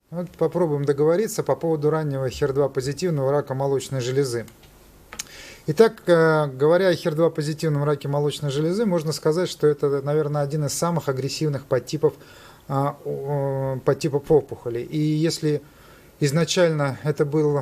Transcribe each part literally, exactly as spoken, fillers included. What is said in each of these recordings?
Вот попробуем договориться по поводу раннего хер два позитивного рака молочной железы. Итак, говоря о хер два позитивном раке молочной железы, можно сказать, что это, наверное, один из самых агрессивных подтипов, подтипов опухоли. И если изначально это был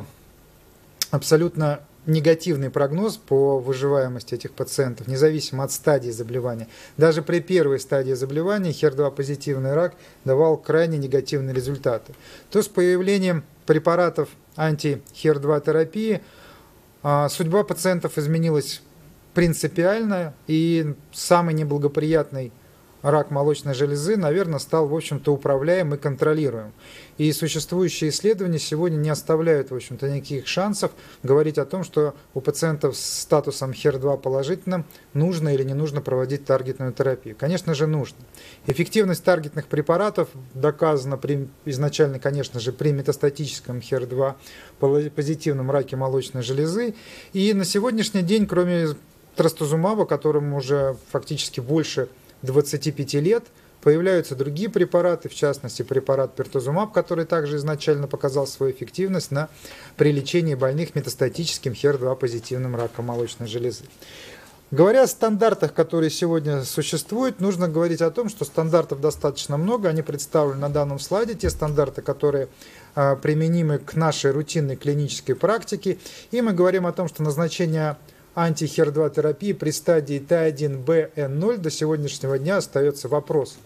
абсолютно негативный прогноз по выживаемости этих пациентов, независимо от стадии заболевания. Даже при первой стадии заболевания хер два позитивный рак давал крайне негативные результаты. То с появлением препаратов анти-хер два терапии судьба пациентов изменилась принципиально, и самый неблагоприятный рак молочной железы, наверное, стал, в общем-то, управляем и контролируем. И существующие исследования сегодня не оставляют, в общем-то, никаких шансов говорить о том, что у пациентов с статусом хер два положительным нужно или не нужно проводить таргетную терапию. Конечно же, нужно. Эффективность таргетных препаратов доказана при, изначально, конечно же, при метастатическом хер два позитивном раке молочной железы. И на сегодняшний день, кроме трастузумаба, которому уже фактически больше двадцати пяти лет, появляются другие препараты, в частности препарат пертузумаб, который также изначально показал свою эффективность на, при лечении больных метастатическим хер два позитивным раком молочной железы. Говоря о стандартах, которые сегодня существуют, нужно говорить о том, что стандартов достаточно много, они представлены на данном слайде, те стандарты, которые а, применимы к нашей рутинной клинической практике, и мы говорим о том, что назначение анти-хер два терапии при стадии Т один Б Н ноль до сегодняшнего дня остается вопросом.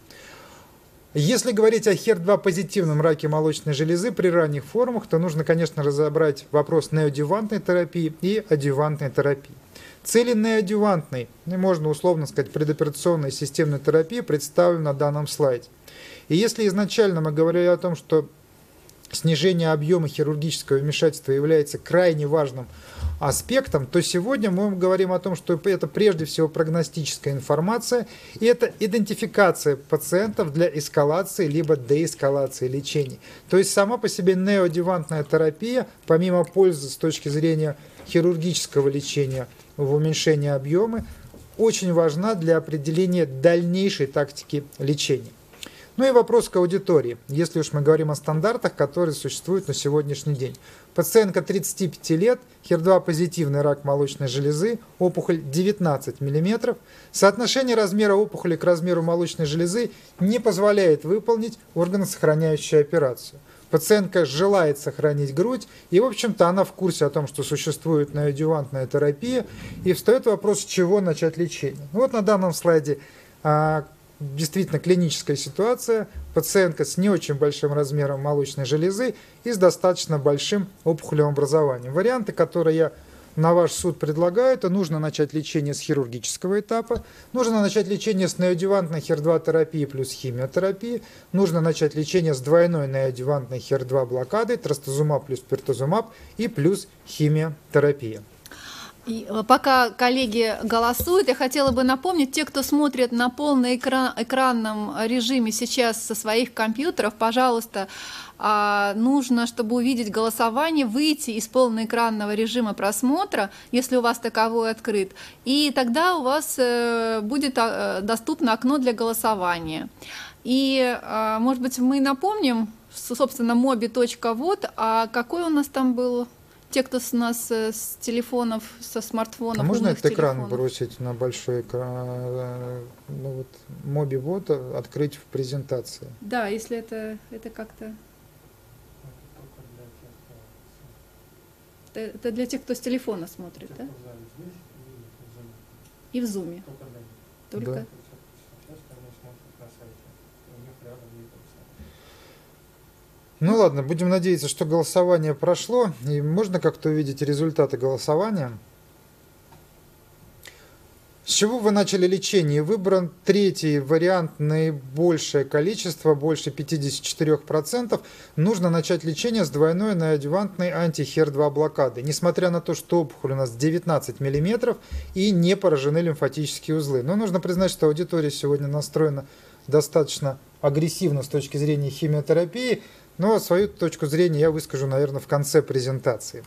Если говорить о хер два позитивном раке молочной железы при ранних формах, то нужно, конечно, разобрать вопрос неоадъювантной терапии и адъювантной терапии. Цели неоадъювантной, можно условно сказать, предоперационной системной терапии представлены на данном слайде. И если изначально мы говорили о том, что снижение объема хирургического вмешательства является крайне важным аспектом, то сегодня мы говорим о том, что это прежде всего прогностическая информация, и это идентификация пациентов для эскалации либо деэскалации лечения. То есть сама по себе неоадъювантная терапия, помимо пользы с точки зрения хирургического лечения в уменьшении объема, очень важна для определения дальнейшей тактики лечения. Ну и вопрос к аудитории, если уж мы говорим о стандартах, которые существуют на сегодняшний день. Пациентка тридцати пяти лет, хер два позитивный рак молочной железы, опухоль девятнадцать миллиметров. Соотношение размера опухоли к размеру молочной железы не позволяет выполнить органосохраняющую операцию. Пациентка желает сохранить грудь, и, в общем-то, она в курсе о том, что существует неоадъювантная терапия, и встает вопрос, с чего начать лечение. Вот на данном слайде а, действительно клиническая ситуация, пациентка с не очень большим размером молочной железы и с достаточно большим опухолевым образованием. Варианты, которые я на ваш суд предлагаю, это нужно начать лечение с хирургического этапа, нужно начать лечение с неоадъювантной хер два терапии плюс химиотерапии, нужно начать лечение с двойной неоадъювантной хер два блокадой, трастузумаб плюс пертузумаб и плюс химиотерапия. И пока коллеги голосуют, я хотела бы напомнить, те, кто смотрит на полноэкранном режиме сейчас со своих компьютеров, пожалуйста, нужно, чтобы увидеть голосование, выйти из полноэкранного режима просмотра, если у вас таковой открыт, и тогда у вас будет доступно окно для голосования. И, может быть, мы напомним, собственно, моби точка вод, а какой у нас там был... Те, кто с нас с телефонов, со смартфонов, а можно этот экран телефонов. бросить на большой экран, ну, вот, моби-бот открыть в презентации? Да, если это, это как-то... Это, это для тех, кто с телефона смотрит, да? И в зуме. Только... Да. Ну ладно, будем надеяться, что голосование прошло, и можно как-то увидеть результаты голосования. С чего вы начали лечение? Выбран третий вариант, наибольшее количество, больше пятидесяти четырёх процентов. Нужно начать лечение с двойной неоадъювантной анти-хер два блокады. Несмотря на то, что опухоль у нас девятнадцать миллиметров и не поражены лимфатические узлы. Но нужно признать, что аудитория сегодня настроена достаточно агрессивно с точки зрения химиотерапии. Но свою точку зрения я выскажу, наверное, в конце презентации.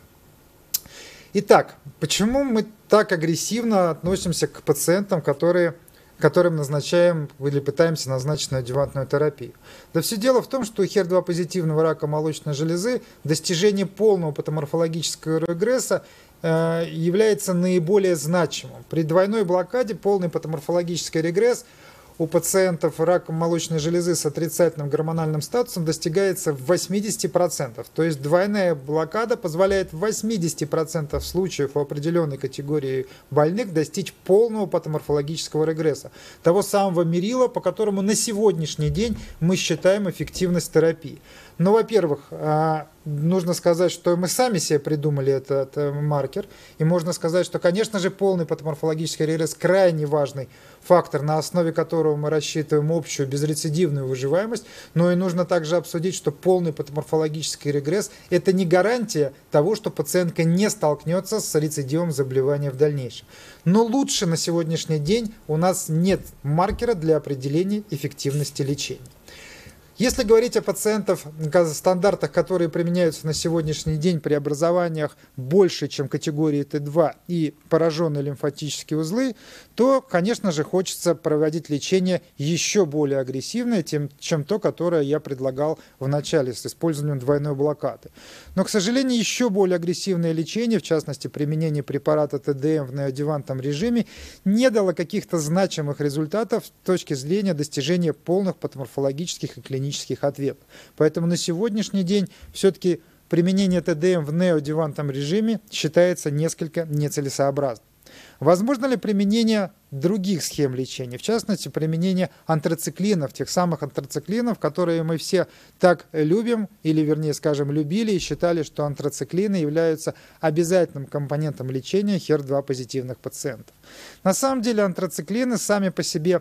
Итак, почему мы так агрессивно относимся к пациентам, которые которым назначаем или пытаемся назначить неоадъювантную терапию. Да все дело в том, что у хер два позитивного рака молочной железы достижение полного патоморфологического регресса э, является наиболее значимым. При двойной блокаде полный патоморфологический регресс у пациентов раком молочной железы с отрицательным гормональным статусом достигается в восьмидесяти процентах. То есть двойная блокада позволяет в восьмидесяти процентах случаев у определенной категории больных достичь полного патоморфологического регресса. Того самого мерила, по которому на сегодняшний день мы считаем эффективность терапии. Но, во-первых, нужно сказать, что мы сами себе придумали этот маркер. И можно сказать, что, конечно же, полный патоморфологический регресс крайне важный фактор, на основе которого мы рассчитываем общую безрецидивную выживаемость. Но и нужно также обсудить, что полный патоморфологический регресс – это не гарантия того, что пациентка не столкнется с рецидивом заболевания в дальнейшем. Но лучше на сегодняшний день у нас нет маркера для определения эффективности лечения. Если говорить о пациентах, стандартах, которые применяются на сегодняшний день при образованиях больше, чем категории Т два и пораженные лимфатические узлы, то, конечно же, хочется проводить лечение еще более агрессивное, чем то, которое я предлагал в начале с использованием двойной блокады. Но, к сожалению, еще более агрессивное лечение, в частности, применение препарата Т Д М в неоадъювантном режиме, не дало каких-то значимых результатов с точки зрения достижения полных патоморфологических и клинических ответов. Поэтому на сегодняшний день все-таки применение Т Д М в неоадъювантном режиме считается несколько нецелесообразным. Возможно ли применение других схем лечения, в частности, применение антрациклинов, тех самых антрациклинов, которые мы все так любим, или, вернее, скажем, любили и считали, что антрациклины являются обязательным компонентом лечения хер два позитивных пациентов. На самом деле антрациклины сами по себе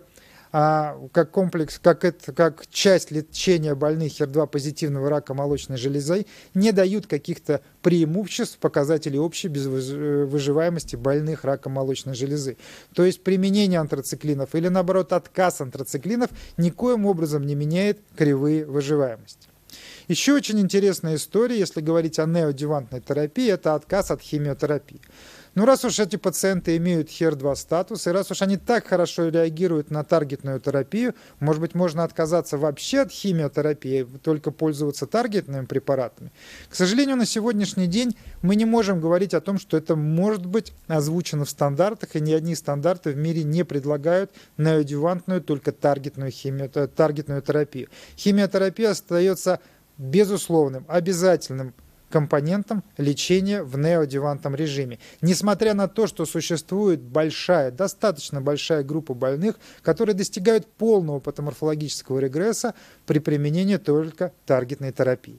А, как комплекс, как, это, как часть лечения больных хер два позитивного рака молочной железы не дают каких-то преимуществ, показателей общей безвыживаемости больных раком молочной железы. То есть применение антрациклинов или, наоборот, отказ антрациклинов никоим образом не меняет кривые выживаемости. Еще очень интересная история, если говорить о неоадъювантной терапии, это отказ от химиотерапии. Ну, раз уж эти пациенты имеют хер два статус, и раз уж они так хорошо реагируют на таргетную терапию, может быть, можно отказаться вообще от химиотерапии, только пользоваться таргетными препаратами. К сожалению, на сегодняшний день мы не можем говорить о том, что это может быть озвучено в стандартах, и ни одни стандарты в мире не предлагают неоадъювантную, только таргетную, химио, таргетную терапию. Химиотерапия остается безусловным, обязательным компонентом лечения в неоадъювантном режиме. Несмотря на то, что существует большая, достаточно большая группа больных, которые достигают полного патоморфологического регресса при применении только таргетной терапии.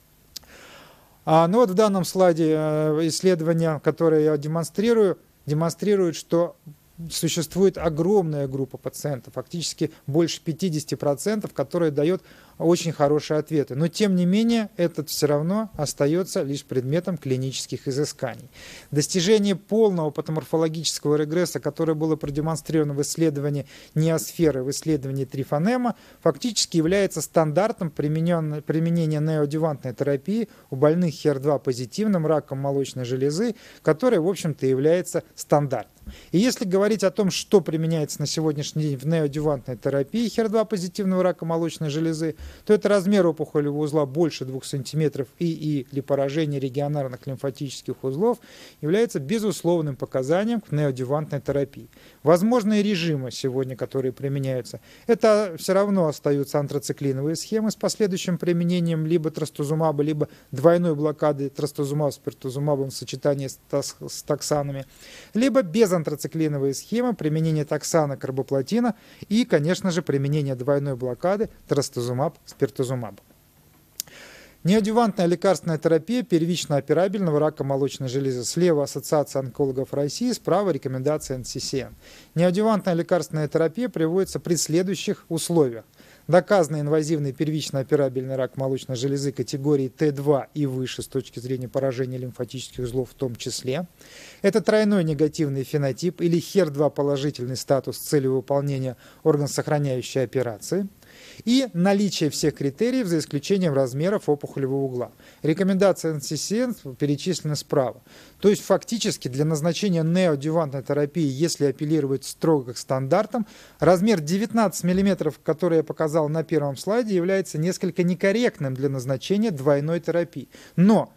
А, ну вот в данном слайде исследования, которые я демонстрирую, демонстрируют, что существует огромная группа пациентов, фактически больше пятидесяти процентов, которые дают очень хорошие ответы. Но тем не менее, этот все равно остается лишь предметом клинических изысканий. Достижение полного патоморфологического регресса, которое было продемонстрировано в исследовании неосферы, в исследовании трифонема, фактически является стандартом применения неоадъювантной терапии у больных хер два позитивным раком молочной железы, которая, в общем-то, является стандартом. И если говорить о том, что применяется на сегодняшний день в неоадъювантной терапии хер два позитивного рака молочной железы, то это размер опухолевого узла больше двух сантиметров и или поражение регионарных лимфатических узлов является безусловным показанием к неоадъювантной терапии. Возможные режимы сегодня, которые применяются, это все равно остаются антрациклиновые схемы с последующим применением либо трастузумаба, либо двойной блокады трастузумаба с пертузумабом в сочетании с, с токсанами, либо без антрациклиновые схемы применения токсана, карбоплатина и, конечно же, применение двойной блокады трастузумаб с пертузумабом. Неоадъювантная лекарственная терапия первично операбельного рака молочной железы. Слева Ассоциация онкологов России, справа рекомендация эн си си эн. Неоадъювантная лекарственная терапия приводится при следующих условиях. Доказанный инвазивный первично операбельный рак молочной железы категории Т два и выше с точки зрения поражения лимфатических узлов в том числе. Это тройной негативный фенотип или хер два положительный статус с целью выполнения органосохраняющей операции. и наличие всех критериев за исключением размеров опухолевого угла. Рекомендации эн си си эн перечислены справа. То есть фактически для назначения неоадъювантной терапии, если апеллировать строго к стандартам, размер девятнадцать миллиметров, который я показал на первом слайде, является несколько некорректным для назначения двойной терапии. Но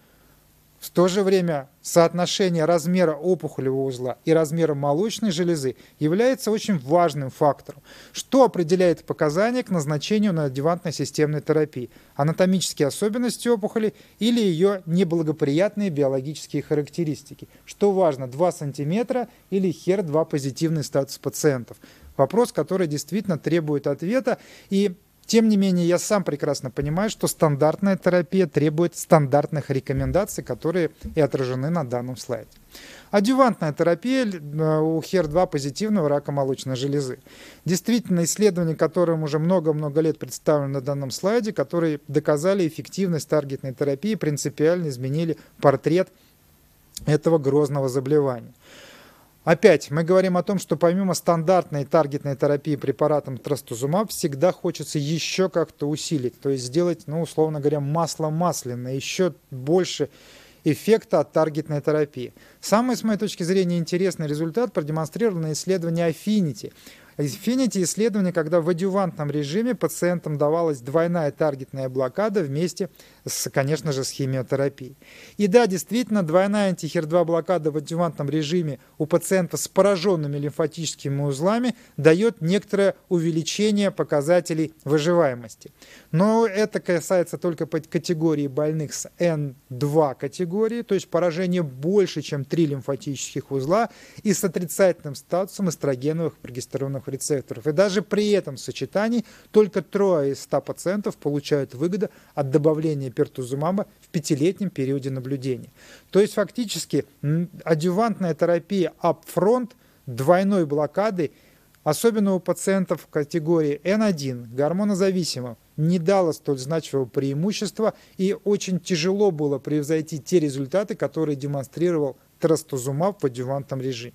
в то же время соотношение размера опухолевого узла и размера молочной железы является очень важным фактором, что определяет показания к назначению неоадъювантной системной терапии, анатомические особенности опухоли или ее неблагоприятные биологические характеристики. Что важно, два сантиметра или хер два позитивный статус пациентов. Вопрос, который действительно требует ответа, и тем не менее, я сам прекрасно понимаю, что стандартная терапия требует стандартных рекомендаций, которые и отражены на данном слайде. Адъювантная терапия у хер два позитивного рака молочной железы. Действительно, исследования, которым уже много-много лет представлены на данном слайде, которые доказали эффективность таргетной терапии, принципиально изменили портрет этого грозного заболевания. Опять мы говорим о том, что помимо стандартной таргетной терапии препаратом трастузумаб всегда хочется еще как-то усилить, то есть сделать, ну, условно говоря, масло масляное, еще больше эффекта от таргетной терапии. Самый, с моей точки зрения, интересный результат продемонстрировано исследование Affinity. Affinity исследование, когда в адъювантном режиме пациентам давалась двойная таргетная блокада вместе с, конечно же, с химиотерапией. И да, действительно, двойная анти-хер два блокада в адъювантном режиме у пациента с пораженными лимфатическими узлами дает некоторое увеличение показателей выживаемости. Но это касается только под категории больных с эн два категории, то есть поражение больше, чем три лимфатических узла и с отрицательным статусом эстрогеновых прогестероновых рецепторов. И даже при этом сочетании только трое из ста пациентов получают выгоду от добавления пертузумаба в пятилетнем периоде наблюдения. То есть фактически адъювантная терапия upfront двойной блокады, особенно у пациентов категории эн один, гормонозависимых, не дала столь значимого преимущества, и очень тяжело было превзойти те результаты, которые демонстрировал трастузумаб в адъювантном режиме.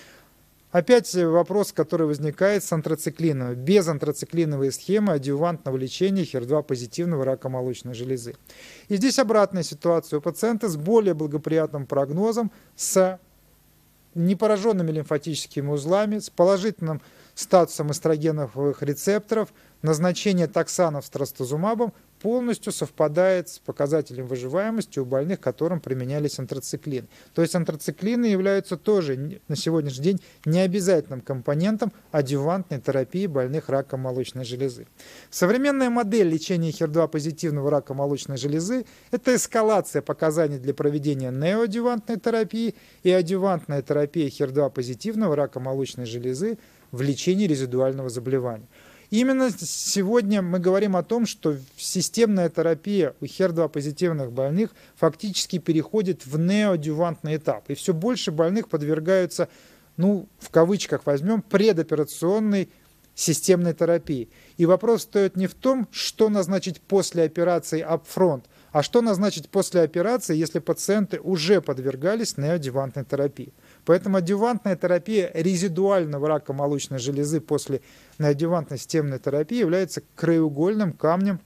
Опять вопрос, который возникает с антрациклином. Без антрациклиновой схемы адъювантного лечения хер два позитивного рака молочной железы. И здесь обратная ситуация. У пациента с более благоприятным прогнозом, с непораженными лимфатическими узлами, с положительным статусом эстрогеновых рецепторов, назначение токсанов с трастузумабом полностью совпадает с показателем выживаемости у больных, которым применялись антрациклины. То есть антрациклины являются тоже на сегодняшний день необязательным компонентом адъювантной терапии больных раком молочной железы. Современная модель лечения хер два позитивного рака молочной железы – это эскалация показаний для проведения неоадъювантной терапии и адъювантная терапия хер два позитивного рака молочной железы в лечении резидуального заболевания. Именно сегодня мы говорим о том, что системная терапия у хер два позитивных больных фактически переходит в неоадъювантный этап. И все больше больных подвергаются, ну, в кавычках возьмем, предоперационной системной терапии. И вопрос стоит не в том, что назначить после операции upfront, а что назначить после операции, если пациенты уже подвергались неоадъювантной терапии. Поэтому адъювантная терапия резидуального рака молочной железы после неоадъювантной системной терапии является краеугольным камнем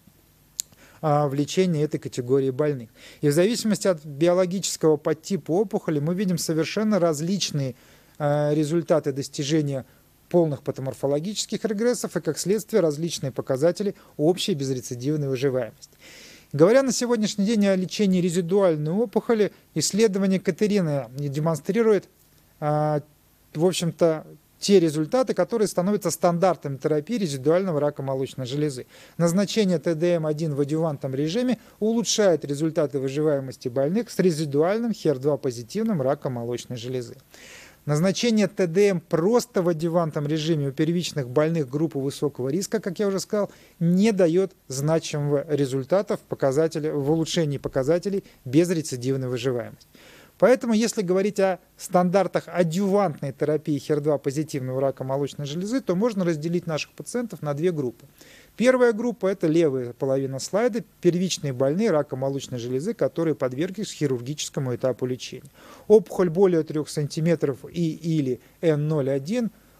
а, в лечении этой категории больных. И в зависимости от биологического подтипа опухоли мы видим совершенно различные а, результаты достижения полных патоморфологических регрессов и, как следствие, различные показатели общей безрецидивной выживаемости. Говоря на сегодняшний день о лечении резидуальной опухоли, исследование Катерины демонстрирует, в общем-то, те результаты, которые становятся стандартом терапии резидуального рака молочной железы. Назначение тэ дэ эм один в адъювантном режиме улучшает результаты выживаемости больных с резидуальным хер два позитивным раком молочной железы. Назначение тэ дэ эм просто в адъювантном режиме у первичных больных группы высокого риска, как я уже сказал, не дает значимого результата в, в улучшении показателей безрецидивной выживаемости. Поэтому, если говорить о стандартах адъювантной терапии хер два позитивного рака молочной железы, то можно разделить наших пациентов на две группы. Первая группа – это левая половина слайда, первичные больные рака молочной железы, которые подверглись хирургическому этапу лечения. Опухоль более трёх сантиметров и или эн ноль один,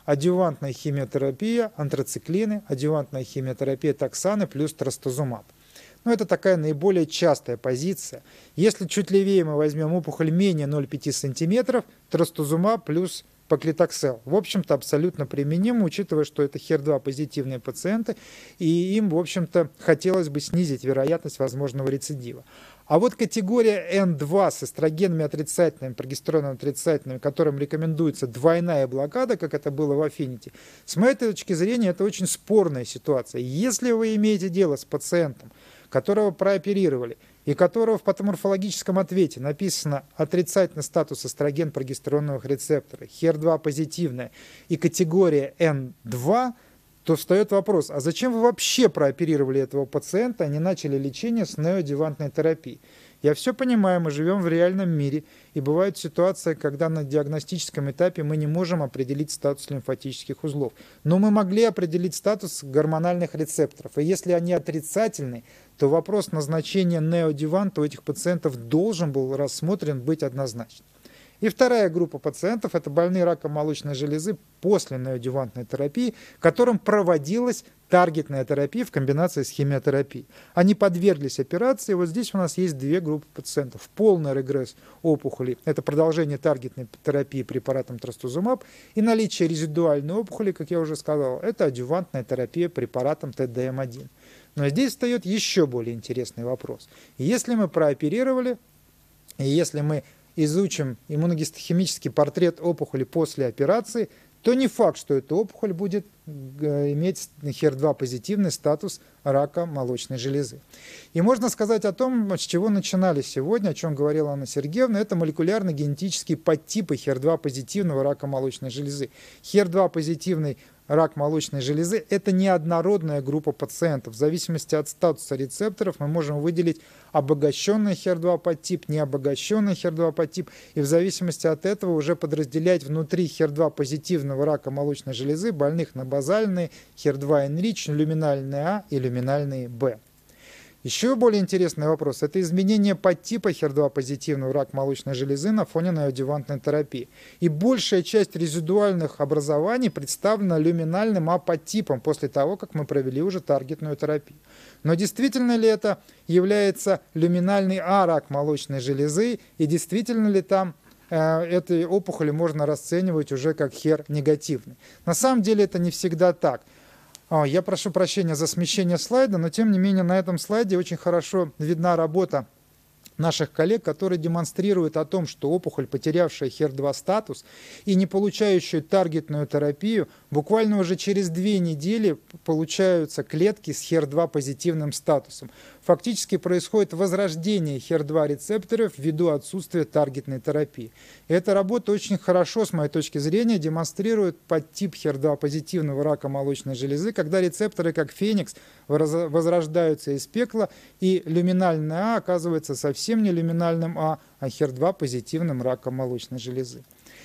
адъювантная химиотерапия, антрациклины, адъювантная химиотерапия токсаны плюс трастузумаб. Но это такая наиболее частая позиция. Если чуть левее мы возьмем опухоль менее ноль целых пять десятых сантиметров, трастузумаб плюс поклитоксел. В общем-то, абсолютно применимо, учитывая, что это хер два позитивные пациенты, и им, в общем-то, хотелось бы снизить вероятность возможного рецидива. А вот категория эн два с эстрогенами отрицательными, прогестероном отрицательными, которым рекомендуется двойная блокада, как это было в Affinity, с моей точки зрения, это очень спорная ситуация. Если вы имеете дело с пациентом, которого прооперировали, и которого в патоморфологическом ответе написано отрицательный статус эстроген-прогестероновых рецепторов, хер два позитивная и категория эн два, то встает вопрос, а зачем вы вообще прооперировали этого пациента, а не начали лечение с неоадъювантной терапией? Я все понимаю, мы живем в реальном мире, и бывают ситуации, когда на диагностическом этапе мы не можем определить статус лимфатических узлов. Но мы могли определить статус гормональных рецепторов, и если они отрицательны, то вопрос назначения неоадъюванта у этих пациентов должен был рассмотрен быть однозначно. И вторая группа пациентов – это больные раком молочной железы после неоадъювантной терапии, которым проводилась таргетная терапия в комбинации с химиотерапией. Они подверглись операции. Вот здесь у нас есть две группы пациентов. Полный регресс опухоли – это продолжение таргетной терапии препаратом трастузумаб, и наличие резидуальной опухоли, как я уже сказал, это адъювантная терапия препаратом тэ дэ эм один. Но здесь встает еще более интересный вопрос. Если мы прооперировали, и если мы изучим иммуногистохимический портрет опухоли после операции, то не факт, что эта опухоль будет иметь хер два позитивный статус рака молочной железы. И можно сказать о том, с чего начинали сегодня, о чем говорила Анна Сергеевна, это молекулярно-генетические подтипы хер два позитивного рака молочной железы. хер два позитивный рак молочной железы – это неоднородная группа пациентов. В зависимости от статуса рецепторов мы можем выделить обогащенный хер два подтип, необогащенный хер два подтип, и в зависимости от этого уже подразделять внутри хер два позитивного рака молочной железы больных на базальные, хер два enrich, люминальные А и люминальные Б. Еще более интересный вопрос – это изменение подтипа хер два позитивного рака молочной железы на фоне неоадъювантной терапии. И большая часть резидуальных образований представлена люминальным А-подтипом после того, как мы провели уже таргетную терапию. Но действительно ли это является люминальный А-рак молочной железы, и действительно ли там э, этой опухоли можно расценивать уже как хер негативный? На самом деле это не всегда так. Я прошу прощения за смещение слайда, но тем не менее на этом слайде очень хорошо видна работа наших коллег, которые демонстрируют о том, что опухоль, потерявшая хер два статус и не получающая таргетную терапию, буквально уже через две недели получаются клетки с хер два позитивным статусом. Фактически происходит возрождение хер два рецепторов ввиду отсутствия таргетной терапии. И эта работа очень хорошо, с моей точки зрения, демонстрирует подтип хер два позитивного рака молочной железы, когда рецепторы, как феникс, возрождаются из пекла, и люминальный А оказывается совсем не люминальным А, а хер два позитивным раком молочной железы.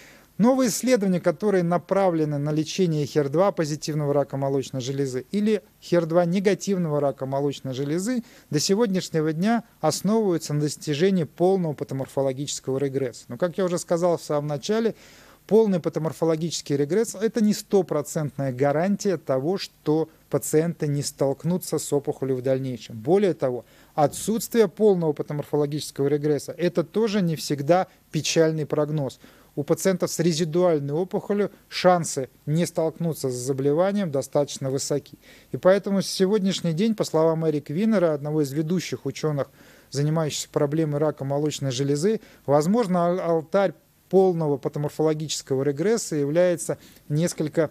Новые исследования, которые направлены на лечение хер два позитивного рака молочной железы или хер два негативного рака молочной железы, до сегодняшнего дня основываются на достижении полного патоморфологического регресса. Но, как я уже сказал в самом начале, полный патоморфологический регресс – это не стопроцентная гарантия того, что пациенты не столкнутся с опухолью в дальнейшем. Более того, отсутствие полного патоморфологического регресса – это тоже не всегда печальный прогноз. У пациентов с резидуальной опухолью шансы не столкнуться с заболеванием достаточно высоки. И поэтому сегодняшний день, по словам Эрика Винера, одного из ведущих ученых, занимающихся проблемой рака молочной железы, возможно, алтарь полного патоморфологического регресса является несколько,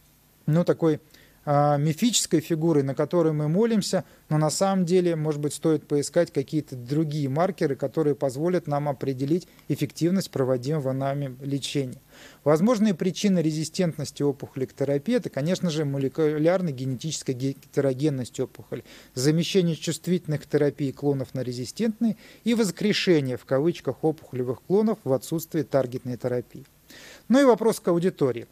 ну, такой а, мифической фигурой, на которой мы молимся, но на самом деле, может быть, стоит поискать какие-то другие маркеры, которые позволят нам определить эффективность проводимого нами лечения. Возможные причины резистентности опухоли к терапии – это, конечно же, молекулярная генетическая гетерогенность опухоли, замещение чувствительных к терапии клонов на резистентные и воскрешение, в кавычках, опухолевых клонов в отсутствии таргетной терапии. Ну и вопрос к аудитории.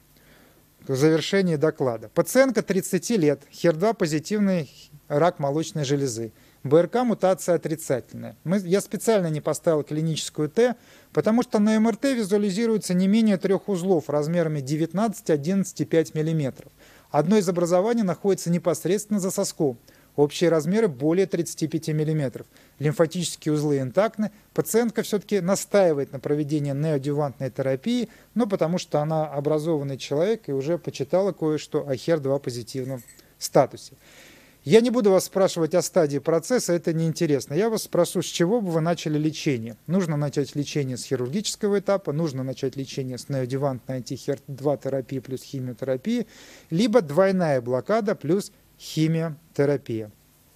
В завершении доклада. Пациентка тридцати лет, хер два позитивный рак молочной железы. БРК мутация отрицательная. Мы, я специально не поставил клиническую Т, потому что на МРТ визуализируется не менее трех узлов размерами девятнадцать, одиннадцать и пять миллиметров. Одно из образований находится непосредственно за соском. Общие размеры более тридцати пяти миллиметров. Лимфатические узлы интактны. Пациентка все-таки настаивает на проведении неоадъювантной терапии, но потому что она образованный человек и уже почитала кое-что о хер два позитивном статусе. Я не буду вас спрашивать о стадии процесса, это неинтересно. Я вас спрошу, с чего бы вы начали лечение. Нужно начать лечение с хирургического этапа, нужно начать лечение с неоадъювантной анти-хер два терапии плюс химиотерапии, либо двойная блокада плюс химиотерапия.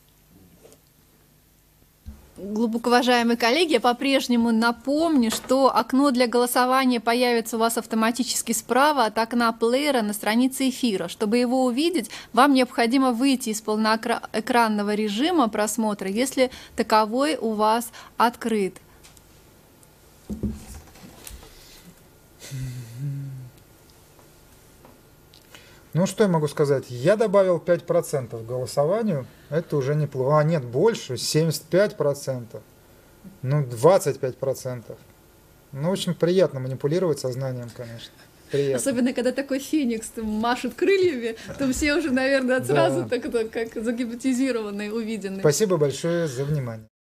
Глубоко уважаемые коллеги, я по-прежнему напомню, что окно для голосования появится у вас автоматически справа от окна плеера на странице эфира. Чтобы его увидеть, вам необходимо выйти из полноэкранного режима просмотра, если таковой у вас открыт. Ну, что я могу сказать? Я добавил пять процентов к голосованию. Это уже неплохо. А, нет, больше. семьдесят пять процентов. Ну, двадцать пять процентов. Ну, очень приятно манипулировать сознанием, конечно. Приятно. Особенно, когда такой феникс там машет крыльями, то все уже, наверное, сразу да. так, так, как загипнотизированные, увиденные. Спасибо большое за внимание.